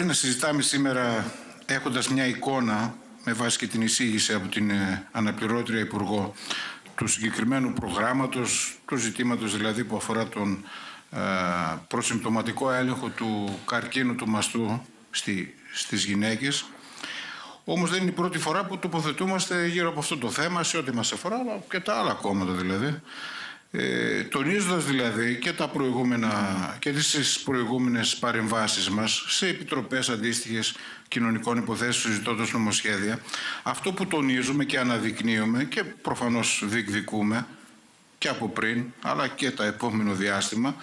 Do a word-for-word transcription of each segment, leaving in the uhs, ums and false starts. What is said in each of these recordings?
μπορεί να συζητάμε σήμερα έχοντας μια εικόνα με βάση και την εισήγηση από την αναπληρώτρια Υπουργό του συγκεκριμένου προγράμματος, του ζητήματος δηλαδή που αφορά τον ε, προσυμπτωματικό έλεγχο του καρκίνου του μαστού στη, στις γυναίκες. Όμως δεν είναι η πρώτη φορά που τοποθετούμαστε γύρω από αυτό το θέμα σε ό,τι μας αφορά, αλλά και τα άλλα κόμματα δηλαδή. Ε, τονίζοντας δηλαδή και τα προηγούμενα και τις προηγούμενες παρεμβάσεις μας σε επιτροπές αντίστοιχες κοινωνικών υποθέσεων συζητώντας νομοσχέδια, αυτό που τονίζουμε και αναδεικνύουμε και προφανώς διεκδικούμε και από πριν αλλά και τα επόμενο διάστημα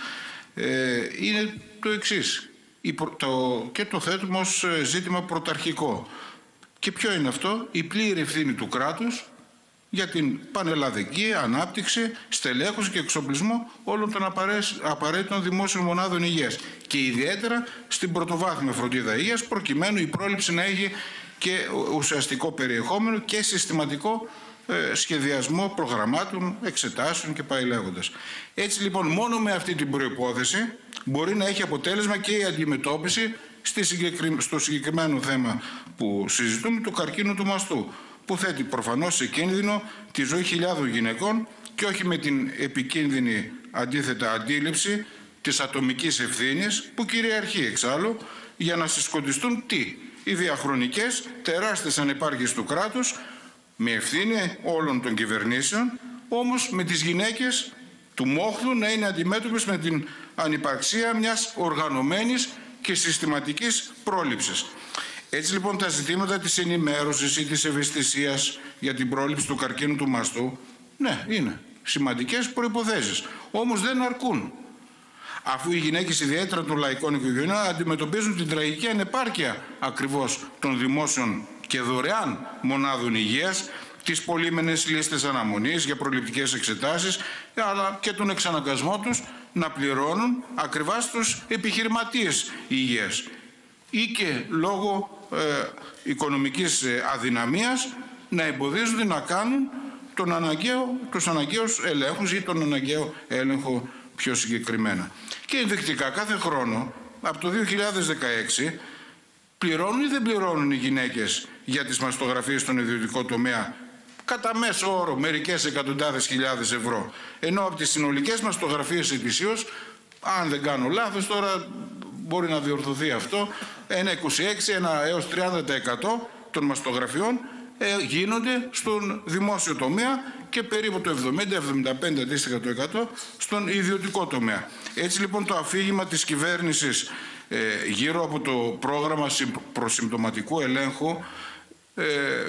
ε, είναι το εξής. Η, το, και το θέτουμε ως ζήτημα πρωταρχικό. Και ποιο είναι αυτό? Η πλήρη ευθύνη του κράτους για την πανελλαδική ανάπτυξη, στελέχωση και εξοπλισμό όλων των απαραίτητων δημόσιων μονάδων υγείας και ιδιαίτερα στην πρωτοβάθμια φροντίδα υγείας, προκειμένου η πρόληψη να έχει και ουσιαστικό περιεχόμενο και συστηματικό ε, σχεδιασμό προγραμμάτων, εξετάσεων και πάει λέγοντας. Έτσι λοιπόν μόνο με αυτή την προϋπόθεση μπορεί να έχει αποτέλεσμα και η αντιμετώπιση στη συγκεκρι... στο συγκεκριμένο θέμα που συζητούμε, του καρκίνου του μαστού, που θέτει προφανώς σε κίνδυνο τη ζωή χιλιάδων γυναικών και όχι με την επικίνδυνη αντίθετα αντίληψη της ατομικής ευθύνης που κυριαρχεί εξάλλου για να συσκοντιστούν τι? Οι διαχρονικές τεράστιες ανεπάρκειες του κράτους με ευθύνη όλων των κυβερνήσεων, όμως με τις γυναίκες του μόχθου να είναι αντιμέτωπες με την ανυπαρξία μιας οργανωμένης και συστηματικής πρόληψης. Έτσι λοιπόν τα ζητήματα της ενημέρωσης ή της ευαισθησίας για την πρόληψη του καρκίνου του μαστού, ναι, είναι σημαντικές προϋποθέσεις, όμως δεν αρκούν. Αφού οι γυναίκες ιδιαίτερα των λαϊκών οικογενειών αντιμετωπίζουν την τραγική ανεπάρκεια ακριβώς των δημόσιων και δωρεάν μονάδων υγείας, τις πολύμενες λίστες αναμονής για προληπτικές εξετάσεις, αλλά και τον εξαναγκασμό τους να πληρώνουν ακριβά στους επιχειρηματίες υγείας ή και λόγω ε, οικονομικής ε, αδυναμίας να εμποδίζονται να κάνουν τον αναγκαίο, τους αναγκαίους ελέγχους ή τον αναγκαίο έλεγχο πιο συγκεκριμένα. Και ενδεικτικά κάθε χρόνο από το δύο χιλιάδες δεκαέξι πληρώνουν ή δεν πληρώνουν οι γυναίκες για τις μαστογραφίες στον ιδιωτικό τομέα κατά μέσο όρο μερικές εκατοντάδες χιλιάδες ευρώ, ενώ από τις συνολικές μαστογραφίες ετησίως, αν δεν κάνω λάθος τώρα μπορεί να διορθωθεί αυτό, ένα είκοσι έξι έως τριάντα τοις εκατό των μαστογραφιών ε, γίνονται στον δημόσιο τομέα και περίπου το εβδομήντα με εβδομήντα πέντε τοις εκατό στον ιδιωτικό τομέα. Έτσι λοιπόν το αφήγημα της κυβέρνησης ε, γύρω από το πρόγραμμα προσυμπτωματικού ελέγχου ε,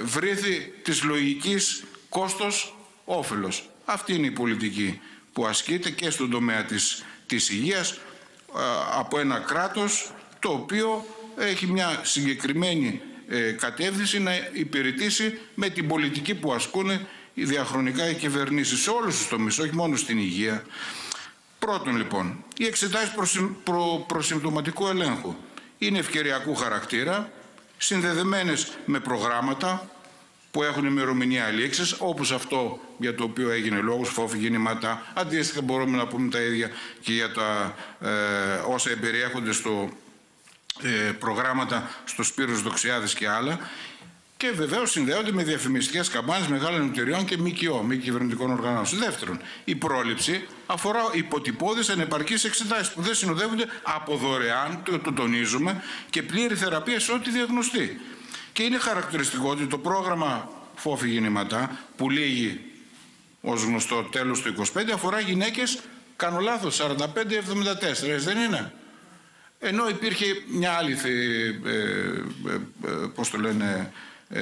βρήθη της λογικής κόστος-όφελος. Αυτή είναι η πολιτική που ασκείται και στον τομέα της, της υγείας από ένα κράτος το οποίο έχει μια συγκεκριμένη ε, κατεύθυνση να υπηρετήσει με την πολιτική που ασκούν οι διαχρονικά οι κυβερνήσεις σε όλους τους τομείς, όχι μόνο στην υγεία. Πρώτον λοιπόν, οι εξετάσεις προσυμ, προ, προσυμπτωματικού ελέγχου είναι ευκαιριακού χαρακτήρα, συνδεδεμένες με προγράμματα που έχουν ημερομηνία λήξης, όπως αυτό για το οποίο έγινε λόγος, φόβοι γεννήματα. Αντίστοιχα μπορούμε να πούμε τα ίδια και για τα ε, όσα εμπεριέχονται στο ε, προγράμματα στο Σπύρος Δοξιάδης και άλλα. Και βεβαίως συνδέονται με διαφημιστικές καμπάνιες μεγάλων εταιριών και ΜΚΟ, μη κυβερνητικών οργανώσεων. Δεύτερον, η πρόληψη αφορά υποτυπώδεις ανεπαρκείς εξετάσεις που δεν συνοδεύονται από δωρεάν, το, το τονίζουμε, και πλήρη θεραπεία σε ό,τι διαγνωστεί. Και είναι χαρακτηριστικό ότι το πρόγραμμα φόβοι γεννηματά που λήγει ως γνωστό τέλος του είκοσι πέντε αφορά γυναίκες, κάνω λάθος, σαράντα πέντε εβδομήντα τέσσερα, δεν είναι? Ενώ υπήρχε μια άλλη, ε, ε, ε, πώς το λένε, ε,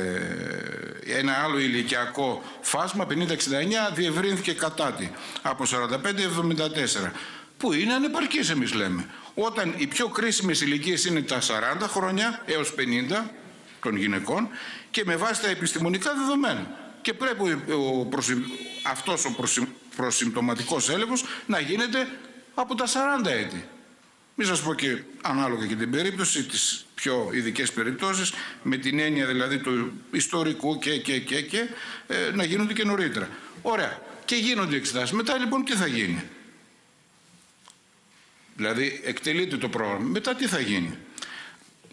ένα άλλο ηλικιακό φάσμα, πενήντα εξήντα εννιά, διευρύνθηκε κατά τη, από σαράντα πέντε εβδομήντα τέσσερα, που είναι ανεπαρκής εμείς λέμε. Όταν οι πιο κρίσιμες ηλικίες είναι τα σαράντα χρόνια έως πενήντα των γυναικών και με βάση τα επιστημονικά δεδομένα. Και πρέπει ο προσυμ... αυτός ο προσυμ... προσυμπτωματικός έλεγχος να γίνεται από τα σαράντα έτη. Μην σας πω και ανάλογα και την περίπτωση, τις πιο ειδικές περιπτώσεις, με την έννοια δηλαδή του ιστορικού και, και, και, και ε, να γίνονται και νωρίτερα. Ωραία. Και γίνονται εξετάσεις. Μετά λοιπόν τι θα γίνει? Δηλαδή εκτελείται το πρόγραμμα. Μετά τι θα γίνει?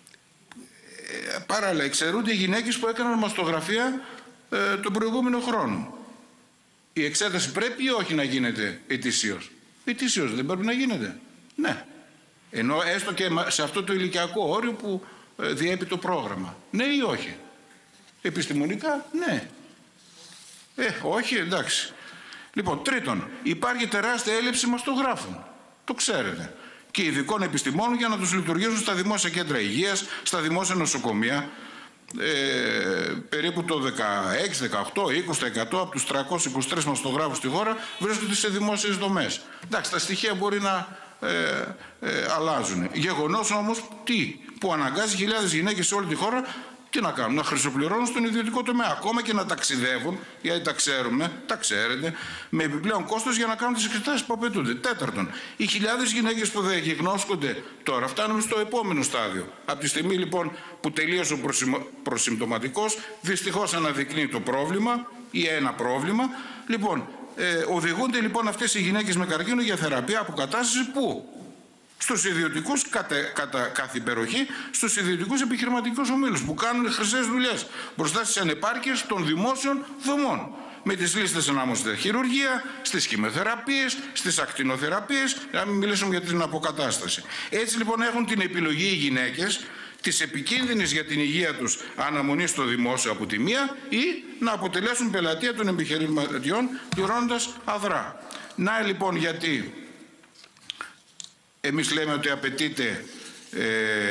Παράλληλα, εξαιρούνται οι γυναίκες που έκαναν μαστογραφία ε, τον προηγούμενο χρόνο. Η εξέταση πρέπει ή όχι να γίνεται ετησίως? Ετησίως δεν πρέπει να γίνεται? Ναι. Ενώ έστω και σε αυτό το ηλικιακό όριο που ε, διέπει το πρόγραμμα. Ναι ή όχι? Επιστημονικά, ναι. Ε, όχι, εντάξει. Λοιπόν, τρίτον, υπάρχει τεράστια έλλειψη μαστογράφων. Το ξέρετε. Και ειδικών επιστημόνων για να τους λειτουργήσουν στα δημόσια κέντρα υγείας, στα δημόσια νοσοκομεία. Ε, περίπου το δεκαέξι, δεκαοκτώ, είκοσι τοις εκατό από τους τριακόσιους είκοσι τρεις μαστογράφους στη χώρα βρίσκονται σε δημόσιες δομές. Εντάξει, τα στοιχεία μπορεί να ε, ε, αλλάζουν. Γεγονός όμως, τι, που αναγκάζει χιλιάδες γυναίκες σε όλη τη χώρα, τι να κάνουν, να χρυσοπληρώνουν στον ιδιωτικό τομέα, ακόμα και να ταξιδεύουν, γιατί τα ξέρουμε, τα ξέρετε, με επιπλέον κόστος για να κάνουν τις εξετάσεις που απαιτούνται. Τέταρτον, οι χιλιάδες γυναίκες που διαγνώσκονται τώρα, φτάνουμε στο επόμενο στάδιο. Από τη στιγμή λοιπόν που τελείωσε ο προσυμπτωματικός, δυστυχώς αναδεικνύει το πρόβλημα ή ένα πρόβλημα. Λοιπόν, ε, οδηγούνται λοιπόν αυτές οι γυναίκες με καρκίνο για θεραπεία αποκατάσταση πού? Στους ιδιωτικούς, κατά, κατά κάθε υπεροχή, στους ιδιωτικούς επιχειρηματικούς ομίλους που κάνουν χρυσές δουλειές μπροστά στις ανεπάρκειες των δημόσιων δομών. Με τις λίστες ανάμεσα στη χειρουργία, στις χημειοθεραπείες, στις ακτινοθεραπείες, να μην μιλήσουμε για την αποκατάσταση. Έτσι λοιπόν έχουν την επιλογή οι γυναίκες της επικίνδυνης για την υγεία τους αναμονής στο δημόσιο από τη μία ή να αποτελέσουν πελατεία των επιχειρηματιών πληρώνοντας αδρά. Να λοιπόν γιατί εμείς λέμε ότι απαιτείται ε,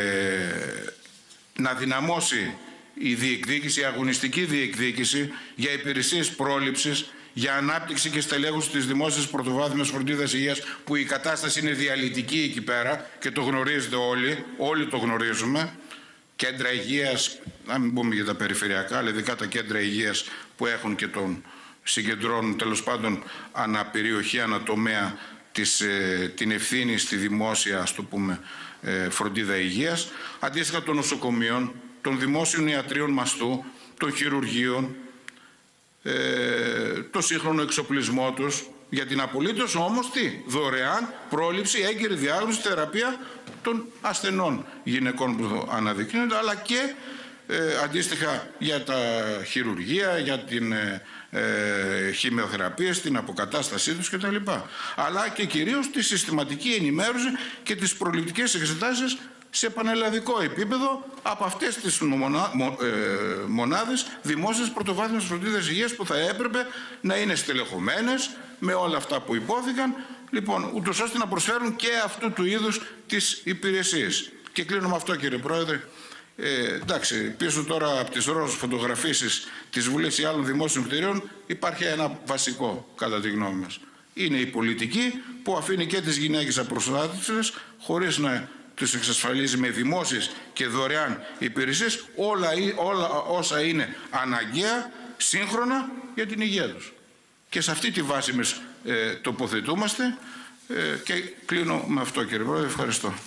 να δυναμώσει η διεκδίκηση, η αγωνιστική διεκδίκηση για υπηρεσίες πρόληψης, για ανάπτυξη και στελέχωση της δημόσιας πρωτοβάθμιας φροντίδας υγείας, που η κατάσταση είναι διαλυτική εκεί πέρα και το γνωρίζετε όλοι, όλοι το γνωρίζουμε. Κέντρα υγείας, να μην πούμε για τα περιφερειακά, αλλά ειδικά τα κέντρα υγείας που έχουν και τον συγκεντρώνουν τέλος πάντων αναπεριοχή, ανατομέα, Της, ε, την ευθύνη στη δημόσια, ας το πούμε, ε, φροντίδα υγείας, αντίστοιχα των νοσοκομείων, των δημόσιων ιατρίων μαστού, των χειρουργείων, ε, το σύγχρονο εξοπλισμό τους, για την απολύτως όμως τι, δωρεάν πρόληψη, έγκαιρη διάγνωση, θεραπεία των ασθενών γυναικών που αναδεικνύονται, αλλά και ε, αντίστοιχα για τα χειρουργεία, για την ε, ε, χημειοθεραπείες, την αποκατάστασή τους κτλ. Αλλά και κυρίως τη συστηματική ενημέρωση και τις προληπτικές εξετάσεις σε πανελλαδικό επίπεδο από αυτές τις μονα, μο, ε, μονάδες δημόσιας πρωτοβάθμιας φροντίδας υγείας που θα έπρεπε να είναι στελεχωμένες με όλα αυτά που υπόθηκαν, λοιπόν, ούτως ώστε να προσφέρουν και αυτού του είδους τις υπηρεσίες. Και κλείνω με αυτό, κύριε Πρόεδρε. Ε, εντάξει, πίσω τώρα από τις ροζ φωτογραφίσεις της Βουλής ή άλλων δημόσιων κτηρίων υπάρχει ένα βασικό, κατά τη γνώμη μας. Είναι η πολιτική που αφήνει και τις γυναίκες απροστάτευτες χωρίς να τους εξασφαλίζει με δημόσιες και δωρεάν υπηρεσίες όλα, όλα όσα είναι αναγκαία, σύγχρονα για την υγεία τους. Και σε αυτή τη βάση εμείς ε, τοποθετούμαστε ε, και κλείνω με αυτό, κύριε Πρόεδρε. Ευχαριστώ.